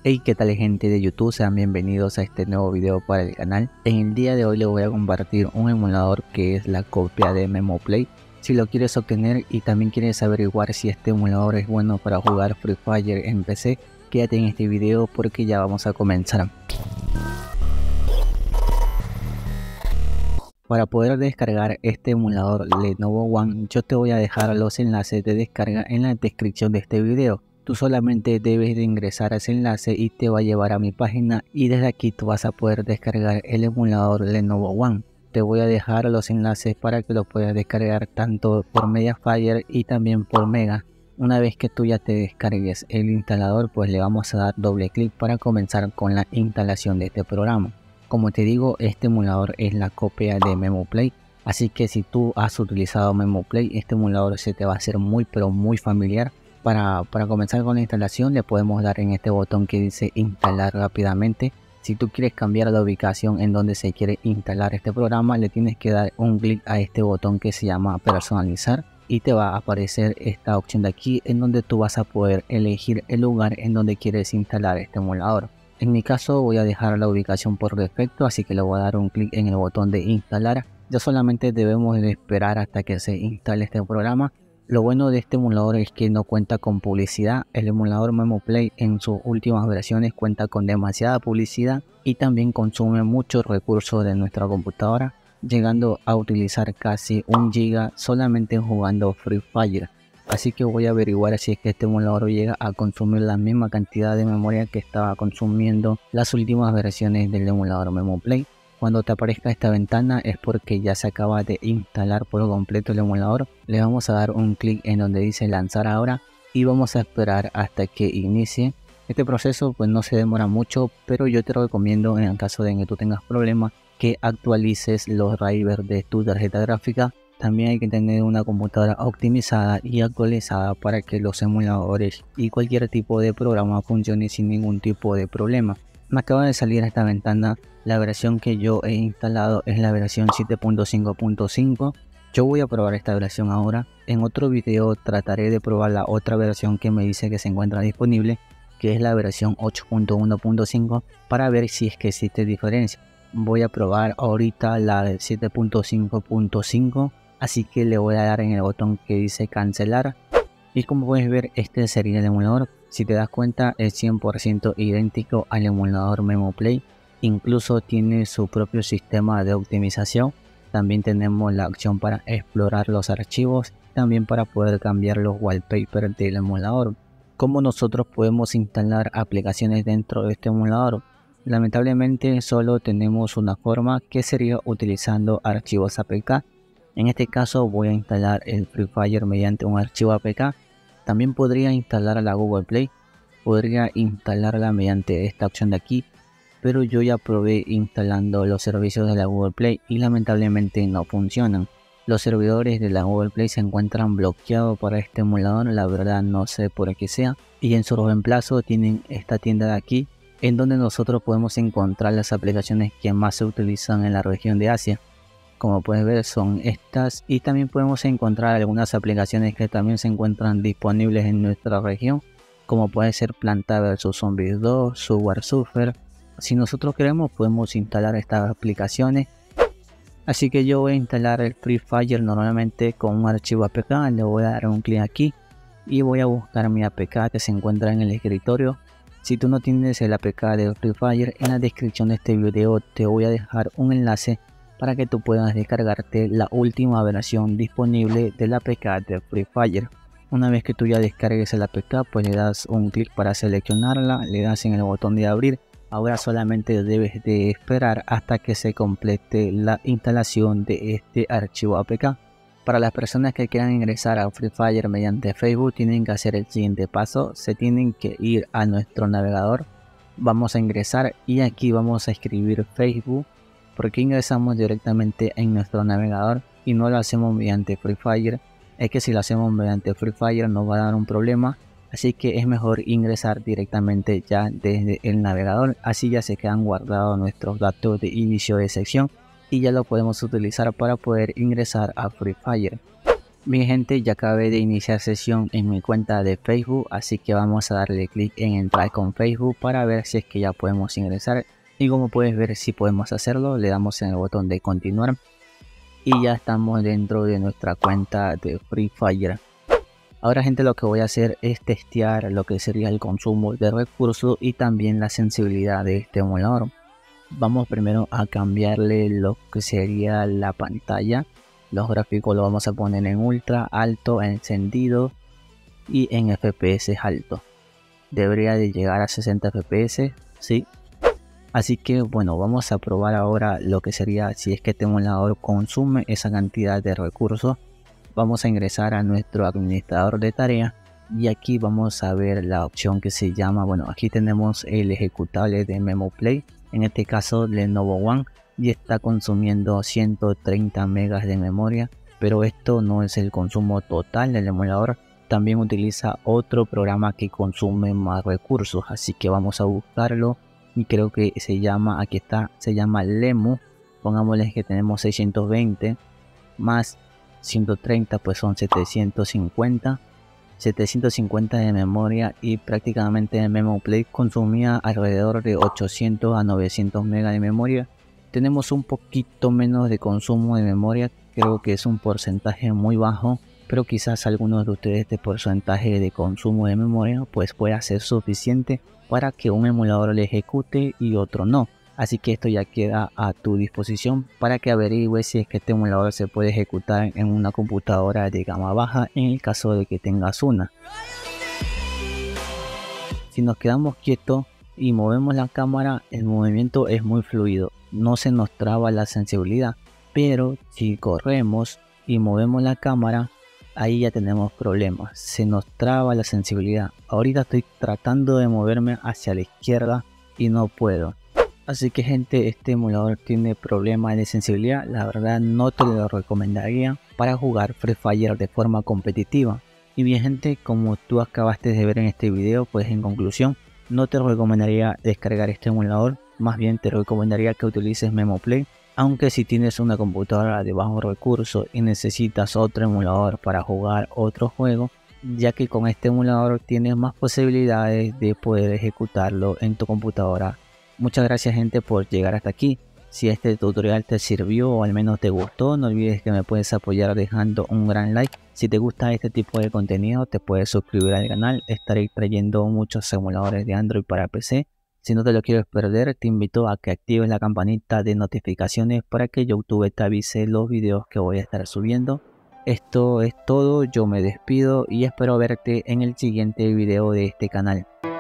Hey, ¿qué tal gente de YouTube? Sean bienvenidos a este nuevo video para el canal. En el día de hoy les voy a compartir un emulador que es la copia de MemoPlay. Si lo quieres obtener y también quieres averiguar si este emulador es bueno para jugar Free Fire en PC, quédate en este video porque ya vamos a comenzar. Para poder descargar este emulador Lenovo One, yo te voy a dejar los enlaces de descarga en la descripción de este video. Tú solamente debes de ingresar a ese enlace y te va a llevar a mi página y desde aquí tú vas a poder descargar el emulador Lenovo One. Te voy a dejar los enlaces para que lo puedas descargar tanto por Mediafire y también por Mega. Una vez que tú ya te descargues el instalador, pues le vamos a dar doble clic para comenzar con la instalación de este programa. Como te digo, este emulador es la copia de MemoPlay, así que si tú has utilizado MemoPlay, este emulador se te va a hacer muy familiar. Para comenzar con la instalación le podemos dar en este botón que dice instalar rápidamente. Si tú quieres cambiar la ubicación en donde se quiere instalar este programa, le tienes que dar un clic a este botón que se llama personalizar y te va a aparecer esta opción de aquí en donde tú vas a poder elegir el lugar en donde quieres instalar este emulador. En mi caso voy a dejar la ubicación por defecto, así que le voy a dar un clic en el botón de instalar. Ya solamente debemos de esperar hasta que se instale este programa. Lo bueno de este emulador es que no cuenta con publicidad. El emulador MemoPlay en sus últimas versiones cuenta con demasiada publicidad y también consume muchos recursos de nuestra computadora, llegando a utilizar casi 1 GB solamente jugando Free Fire. Así que voy a averiguar si es que este emulador llega a consumir la misma cantidad de memoria que estaba consumiendo las últimas versiones del emulador MemoPlay. Cuando te aparezca esta ventana es porque ya se acaba de instalar por completo el emulador. Le vamos a dar un clic en donde dice lanzar ahora y vamos a esperar hasta que inicie. Este proceso pues no se demora mucho, pero yo te recomiendo en el caso de que tú tengas problemas que actualices los drivers de tu tarjeta gráfica. También hay que tener una computadora optimizada y actualizada para que los emuladores y cualquier tipo de programa funcione sin ningún tipo de problema. Me acaba de salir esta ventana. La versión que yo he instalado es la versión 7.5.5. Yo voy a probar esta versión ahora. En otro video trataré de probar la otra versión que me dice que se encuentra disponible, que es la versión 8.1.5, para ver si es que existe diferencia. Voy a probar ahorita la de 7.5.5, así que le voy a dar en el botón que dice cancelar. Y como puedes ver, este sería el emulador. Si te das cuenta, es 100% idéntico al emulador MemoPlay. Incluso tiene su propio sistema de optimización. También tenemos la opción para explorar los archivos, también para poder cambiar los wallpapers del emulador. ¿Cómo nosotros podemos instalar aplicaciones dentro de este emulador? Lamentablemente solo tenemos una forma, que sería utilizando archivos APK. En este caso voy a instalar el Free Fire mediante un archivo APK. También podría instalar la Google Play, podría instalarla mediante esta opción de aquí, pero yo ya probé instalando los servicios de la Google Play y lamentablemente no funcionan. Los servidores de la Google Play se encuentran bloqueados para este emulador, la verdad no sé por qué sea, y en su reemplazo tienen esta tienda de aquí, en donde nosotros podemos encontrar las aplicaciones que más se utilizan en la región de Asia. Como puedes ver son estas, y también podemos encontrar algunas aplicaciones que también se encuentran disponibles en nuestra región, como puede ser Planta vs Zombies 2, Subway Surfer. Si nosotros queremos podemos instalar estas aplicaciones, así que yo voy a instalar el Free Fire normalmente con un archivo APK. Le voy a dar un clic aquí y voy a buscar mi APK que se encuentra en el escritorio. Si tú no tienes el APK de Free Fire, en la descripción de este video te voy a dejar un enlace para que tú puedas descargarte la última versión disponible del APK de Free Fire. Una vez que tú ya descargues el APK, pues le das un clic para seleccionarla, le das en el botón de abrir. Ahora solamente debes de esperar hasta que se complete la instalación de este archivo APK. Para las personas que quieran ingresar a Free Fire mediante Facebook, tienen que hacer el siguiente paso. Se tienen que ir a nuestro navegador. Vamos a ingresar y aquí vamos a escribir Facebook. Porque ingresamos directamente en nuestro navegador y no lo hacemos mediante Free Fire. Es que si lo hacemos mediante Free Fire nos va a dar un problema, así que es mejor ingresar directamente ya desde el navegador. Así ya se quedan guardados nuestros datos de inicio de sección y ya lo podemos utilizar para poder ingresar a Free Fire. Mi gente, ya acabé de iniciar sesión en mi cuenta de Facebook, así que vamos a darle clic en entrar con Facebook para ver si es que ya podemos ingresar. Y como puedes ver, si podemos hacerlo, le damos en el botón de continuar y ya estamos dentro de nuestra cuenta de Free Fire. Ahora gente, lo que voy a hacer es testear lo que sería el consumo de recursos y también la sensibilidad de este emulador. Vamos primero a cambiarle lo que sería la pantalla. Los gráficos lo vamos a poner en ultra, alto, encendido y en FPS alto. Debería de llegar a 60 FPS, sí. Así que bueno, vamos a probar ahora lo que sería si es que este emulador consume esa cantidad de recursos. Vamos a ingresar a nuestro administrador de tareas y aquí vamos a ver la opción que se llama, bueno, aquí tenemos el ejecutable de MemoPlay, en este caso Lenovo One, y está consumiendo 130 megas de memoria, pero esto no es el consumo total del emulador, también utiliza otro programa que consume más recursos, así que vamos a buscarlo y creo que se llama, aquí está, se llama Lemu. Pongámosle que tenemos 620 más 130, pues son 750 de memoria, y prácticamente el MemoPlay consumía alrededor de 800 a 900 megas de memoria. Tenemos un poquito menos de consumo de memoria, creo que es un porcentaje muy bajo, pero quizás algunos de ustedes este porcentaje de consumo de memoria pues pueda ser suficiente para que un emulador le ejecute y otro no. Así que esto ya queda a tu disposición para que averigües si es que este emulador se puede ejecutar en una computadora de gama baja en el caso de que tengas una. Si nos quedamos quietos y movemos la cámara, el movimiento es muy fluido, no se nos traba la sensibilidad, pero si corremos y movemos la cámara, ahí ya tenemos problemas, se nos traba la sensibilidad. Ahorita estoy tratando de moverme hacia la izquierda y no puedo. Así que gente, este emulador tiene problemas de sensibilidad, la verdad no te lo recomendaría para jugar Free Fire de forma competitiva. Y bien gente, como tú acabaste de ver en este video, pues en conclusión, no te recomendaría descargar este emulador, más bien te recomendaría que utilices MemoPlay, aunque si tienes una computadora de bajos recursos y necesitas otro emulador para jugar otro juego, ya que con este emulador tienes más posibilidades de poder ejecutarlo en tu computadora. Muchas gracias gente por llegar hasta aquí. Si este tutorial te sirvió o al menos te gustó, no olvides que me puedes apoyar dejando un gran like. Si te gusta este tipo de contenido, te puedes suscribir al canal. Estaré trayendo muchos emuladores de Android para PC. Si no te lo quieres perder, te invito a que actives la campanita de notificaciones para que YouTube te avise los videos que voy a estar subiendo. Esto es todo, yo me despido y espero verte en el siguiente video de este canal.